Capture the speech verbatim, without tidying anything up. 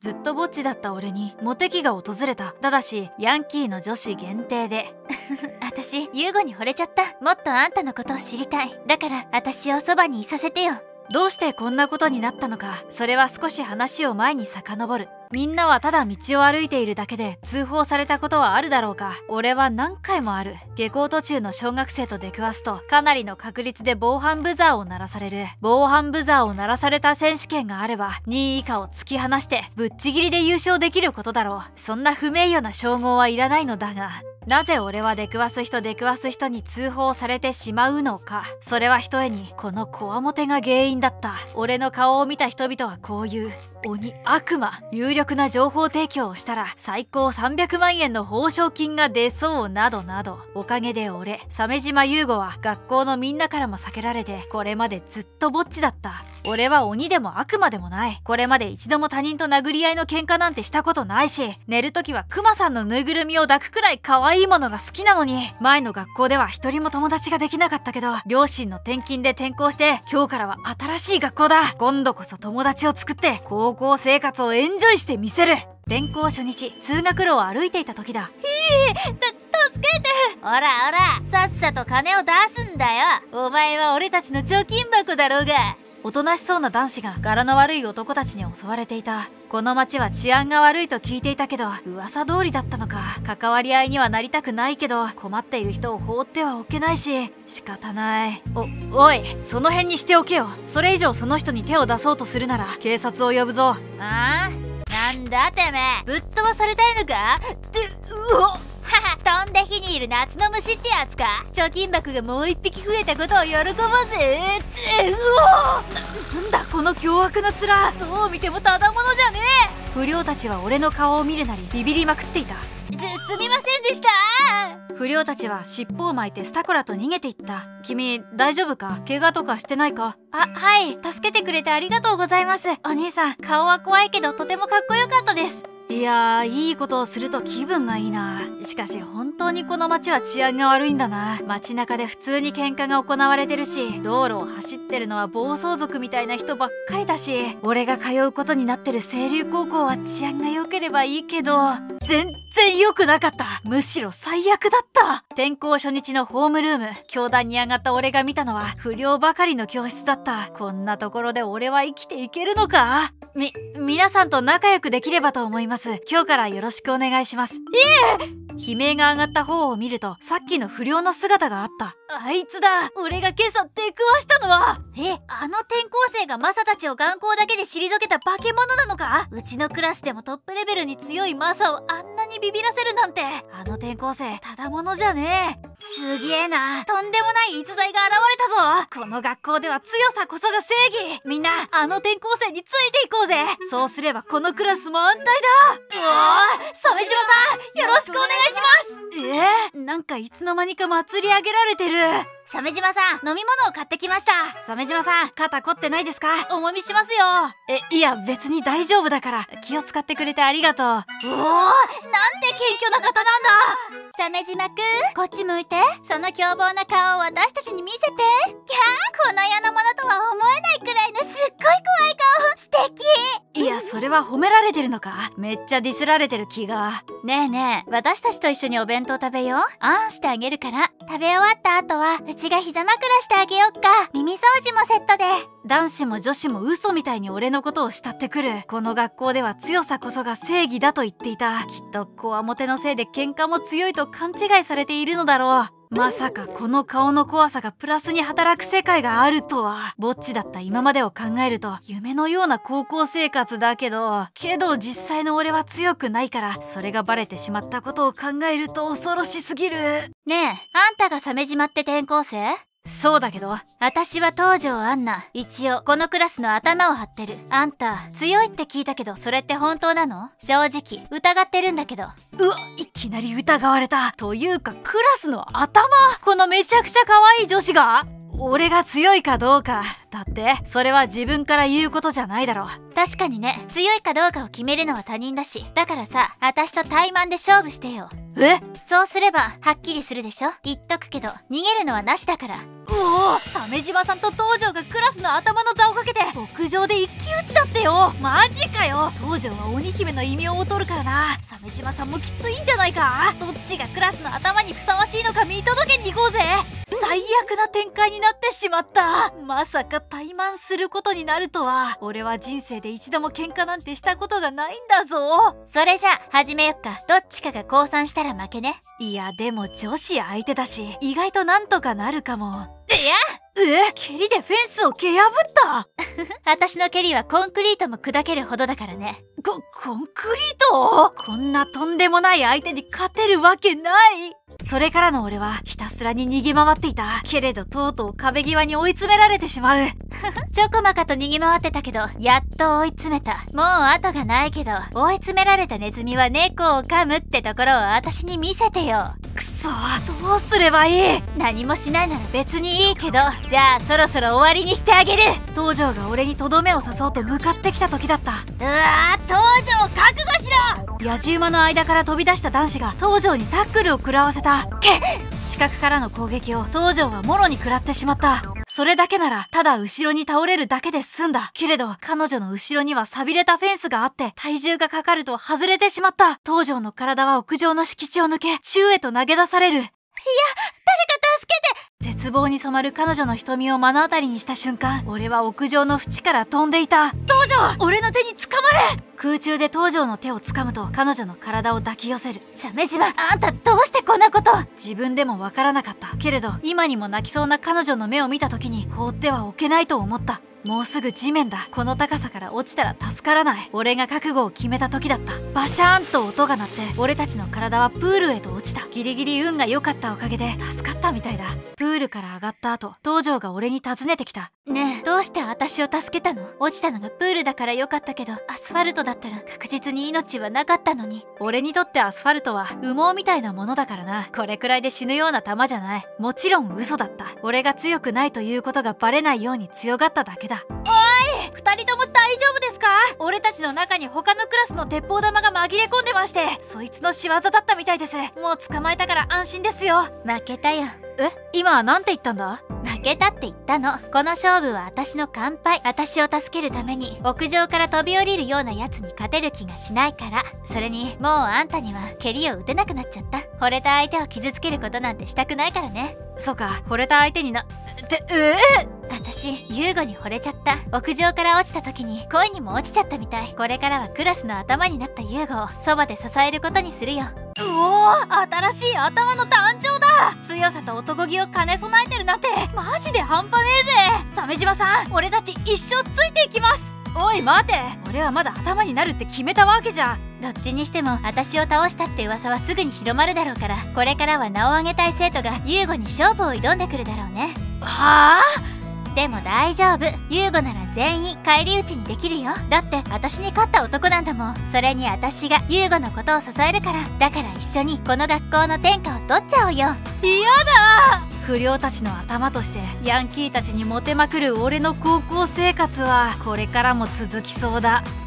ずっとぼっちだった俺にモテ期が訪れた。ただしヤンキーの女子限定で。 私ユーゴに惚れちゃった。もっとあんたのことを知りたい。だから私をそばにいさせてよ。 どうしてこんなことになったのか、それは少し話を前に遡る。みんなはただ道を歩いているだけで通報されたことはあるだろうか。俺は何回もある。下校途中の小学生と出くわすとかなりの確率で防犯ブザーを鳴らされる。防犯ブザーを鳴らされた選手権があればにい以下を突き放してぶっちぎりで優勝できることだろう。そんな不名誉な称号はいらないのだが、なぜ俺は出くわす人出くわす人に通報されてしまうのか。それはひとえにこのこわもてが原因だった。俺の顔を見た人々はこういう鬼、悪魔、有力な情報提供をしたら最高さんびゃくまんえんの報奨金が出そうなどなど。おかげで俺、鮫島優吾は学校のみんなからも避けられてこれまでずっとぼっちだった。俺は鬼でも悪魔でもない。これまで一度も他人と殴り合いの喧嘩なんてしたことないし、寝るときはクマさんのぬいぐるみを抱くくらい可愛いものが好きなのに。前の学校では一人も友達ができなかったけど、両親の転勤で転校して今日からは新しい学校だ。今度こそ友達を作って高校生活をエンジョイしてみせる。転校初日、通学路を歩いていた時だ。 ひー、た、助けて。ほらほら、さっさと金を出すんだよ。お前は俺たちの貯金箱だろうが。 おとなしそうな男子が柄の悪い男たちに襲われていた。この町は治安が悪いと聞いていたけど、噂通りだったのか。関わり合いにはなりたくないけど、困っている人を放ってはおけないし、仕方ない。お、おい、その辺にしておけよ。それ以上その人に手を出そうとするなら警察を呼ぶぞ。 ああ、なんだてめえ、ぶっ飛ばされたいのか。ってうおっ、はは、飛んで火にいる夏の虫ってやつか。貯金箱がもう一匹増えたことを喜ぼうぜ。ってうお、 なんだこの凶悪な面。どう見てもただものじゃねえ。不良たちは俺の顔を見るなりビビりまくっていた。 す、すみませんでした。 不良たちは尻尾を巻いてスタコラと逃げていった。君大丈夫か？怪我とかしてないか？ あ、はい、助けてくれてありがとうございます。お兄さん、顔は怖いけどとてもかっこよかったです。 いやー、いいことをすると気分がいいな。しかし本当にこの街は治安が悪いんだな。街中で普通に喧嘩が行われてるし、道路を走ってるのは暴走族みたいな人ばっかりだし、俺が通うことになってる清流高校は治安が良ければいいけど、全然良くなかった。むしろ最悪だった。転校初日のホームルーム、教壇に上がった俺が見たのは不良ばかりの教室だった。こんなところで俺は生きていけるのか？み、皆さんと仲良くできればと思います。今日からよろしくお願いします。 ええ。 悲鳴が上がった方を見ると、さっきの不良の姿があった。 あいつだ。俺が今朝出くわしたのは。え、あの転校生がマサたちを眼光だけで退けた化け物なのか？うちのクラスでもトップレベルに強いマサをあんなにビビらせるなんて。 あの転校生ただものじゃねえ。 すげえな。とんでもない逸材が現れたぞ。 この学校では強さこそが正義。みんなあの転校生についていこうぜ。そうすればこのクラスも安泰だ。 うおー、鮫島さん、よろしくお願いします。 えー、なんかいつの間にか祭り上げられてる。 鮫島さん、飲み物を買ってきました。 鮫島さん、肩凝ってないですか？ お揉みしますよ。 え、いや別に大丈夫だから。気を使ってくれてありがとう。おお、なんて謙虚な方なんだ。鮫島くん、こっち向いて。その凶暴な顔を私たちに見せて。キャー、この世のものとは思えないくらいのすっごい怖い顔。素敵。 いや、それは褒められてるのか？めっちゃディスられてる気が。 ねえねえ、私たちと一緒にお弁当食べよう。あんしてあげるから。食べ終わった後はうちが膝枕してあげよっか。耳掃除もセットで。 男子も女子も嘘みたいに俺のことを慕ってくる。この学校では強さこそが正義だと言っていた。きっとこわもてのせいで喧嘩も強いと勘違いされているのだろう。まさかこの顔の怖さがプラスに働く世界があるとは。ぼっちだった今までを考えると夢のような高校生活だけど、けど実際の俺は強くないから、それがバレてしまったことを考えると恐ろしすぎる。 ねえ、あんたが鮫島って転校生？ そうだけど、 私は東條アンナ。一応このクラスの頭を張ってる。あんた強いって聞いたけど、それって本当なの？正直疑ってるんだけど。 うわ、いきなり疑われた。というかクラスの頭？このめちゃくちゃ可愛い女子が？ 俺が強いかどうかだって、それは自分から言うことじゃないだろ。 確かにね、強いかどうかを決めるのは他人だし、だからさ、私とタイマンで勝負してよ。 え？ そうすればはっきりするでしょ。言っとくけど逃げるのはなしだから。 うおー、鮫島さんと東條がクラスの頭の座をかけて屋上で一騎打ちだってよ。マジかよ。東條は鬼姫の異名を取るからな。鮫島さんもきついんじゃないか。どっちがクラスの頭にふさわしいのか見届けに行こうぜ。最悪な展開になってしまった。まさか怠慢することになるとは。俺は人生で一度も喧嘩なんてしたことがないんだぞ。 それじゃあ始めよっか。どっちかが降参したら負けね。 いやでも女子相手だし、意外となんとかなるかも。 いやえ、蹴りでフェンスを蹴破った私の蹴りはコンクリートも砕けるほどだからね。 コ、コンクリート？こんなとんでもない相手に勝てるわけない。それからの俺はひたすらに逃げ回っていた。けれどとうとう壁際に追い詰められてしまう。 ちょこまかと逃げ回ってたけど、やっと追い詰めた。もう後がないけど、追い詰められたネズミは猫を噛むってところを私に見せてよ。 くそ、どうすればいい？ 何もしないなら別にいいけど、じゃあそろそろ終わりにしてあげる。 東條が俺にとどめを刺そうと向かってきた時だった。 うわー、東條覚悟しろ。 野じ馬の間から飛び出した男子が東條にタックルを食らわせた。死角からの攻撃を東條はもろに食らってしまった。それだけならただ後ろに倒れるだけで済んだ。けれど彼女の後ろには錆びれたフェンスがあって、体重がかかると外れてしまった。東條の体は屋上の敷地を抜け宙へと投げ出される。いや、誰か助けて。 絶望に染まる彼女の瞳を目の当たりにした瞬間、俺は屋上の縁から飛んでいた。東條、俺の手につかまれ。空中で東條の手を掴むと彼女の体を抱き寄せる。 鮫島、あんたどうしてこんなこと。 自分でもわからなかった。けれど今にも泣きそうな彼女の目を見た時に放ってはおけないと思った。もうすぐ地面だ。この高さから落ちたら助からない。俺が覚悟を決めた時だった。バシャーンと音が鳴って俺たちの体はプールへと落ちた。ギリギリ運が良かったおかげで助かったみたいだ。プールから上がった後、東條が俺に尋ねてきた。 ねえ、どうして私を助けたの？落ちたのがプールだからよかったけど、アスファルトだったら確実に命はなかったのに。 俺にとってアスファルトは羽毛みたいなものだからな。これくらいで死ぬような玉じゃない。もちろん嘘だった。俺が強くないということがバレないように強がっただけだ。 おい、二人とも大丈夫ですか？ 俺たちの中に他のクラスの鉄砲玉が紛れ込んでまして、そいつの仕業だったみたいです。もう捕まえたから安心ですよ。 負けたよ。 え、今なんて言ったんだ？ 負けたって言ったの。この勝負は私の完敗。私を助けるために屋上から飛び降りるようなやつに勝てる気がしないから。それにもうあんたには蹴りを打てなくなっちゃった。惚れた相手を傷つけることなんてしたくないからね。 そうか、惚れた相手になってええー、私優吾に惚れちゃった。屋上から落ちた時に恋にも落ちちゃったみたい。これからはクラスの頭になった優吾をそばで支えることにするよ。 うおー、新しい頭の誕生だ。強さと男気を兼ね備えてるなんてマジで半端ねえぜ。鮫島さん、俺たち一生ついていきます。おい待て、俺はまだ頭になるって決めたわけじゃ。 どっちにしても私を倒したって噂はすぐに広まるだろうから、これからは名を挙げたい生徒が優吾に勝負を挑んでくるだろうね。 はあ？ でも大丈夫。優吾なら全員返り討ちにできるよ。だって私に勝った男なんだもん。それに私が優吾のことを支えるから。だから一緒にこの学校の天下を取っちゃおうよ。 嫌だ。不良たちの頭としてヤンキーたちにモテまくる俺の高校生活はこれからも続きそうだ。